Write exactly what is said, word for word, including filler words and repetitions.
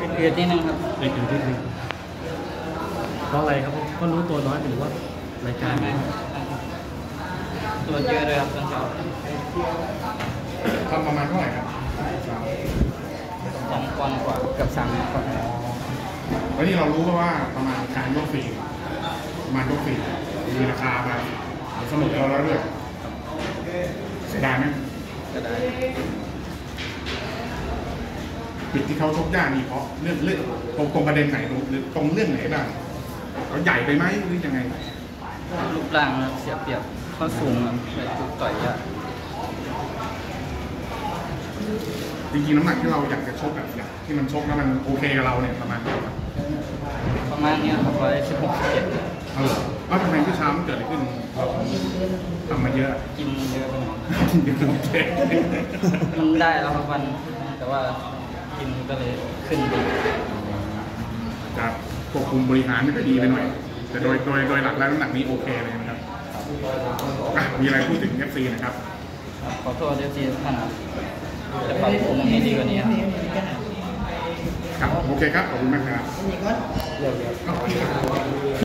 เอืดๆนิดนึงครับเอืดๆนิดนึงเพราะอะไรครับก็รู้ตัวน้อยหรือว่ารายการไหมตัวเยอะเลยครับตอนเช้าทำประมาณเท่าไหร่ครับสองปอนด์กว่าเกือบสามปอนด์แล้วนี่เรารู้ว่าประมาณการยกฟรีประมาณยกฟรีมีราคามาสมุดเราแล้วด้วยเสียดายไหมก็ได้จุดที่เขาชกยากนี่เพราะเรื่องเรื่องตรงตรงประเด็นไหนตรงหรือตรงเรื่องไหนบ้างเขาใหญ่ไปไหมหรือยังไงรูปร่างเสียเปรียบเขาสูงแบบถูกต่อยยากจริงๆน้ำหนักที่เราอยากจะชกแบบอยากที่มันชกแล้วมันโอเคกับเราเนี่ยประมาณเท่าไหร่ประมาณนี้ครับร้อยสิบหกสิบเจ็ดเออว่าทำไมเมื่อเช้ามันเกิดอะไรขึ้นเราทำมาเยอะกินเยอะไปหน่อยกินเยอะมันได้แล้วครับวันแต่ว่ากินก็เลยขึ้นไปจะควบคุมบริหารไม่ค่อยดีไปหน่อยแต่โดยโดยโดยหลักแล้วน้ำหนักนี้โอเคเลยนะครับมีอะไรพูดถึง เอฟ ซี นะครับขอโทษ เอฟ ซี ท่านครับจะปรับปรุงให้ดีกว่านี้ครับโอเคครับขอบคุณมากครับเดี๋ยว